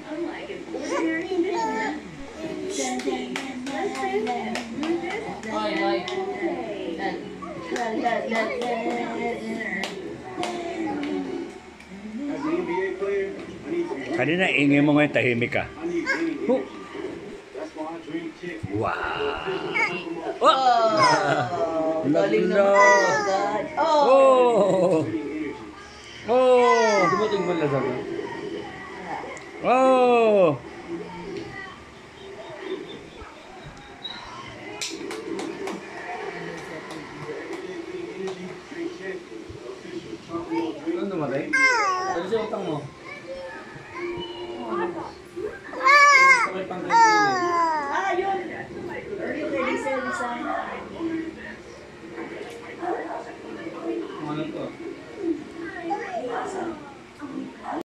Kanina ingay mo ngayon, tahimik ka. Wow! Oh! Lagla! Oh! Oh! Dumating mo lang sabi. Oh! Ano namatay? Ano siya utang mo? Sakit pang kayo. Yun! Early 37 sign.